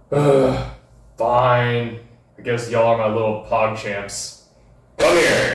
Fine. I guess y'all are my little pog champs. Come here.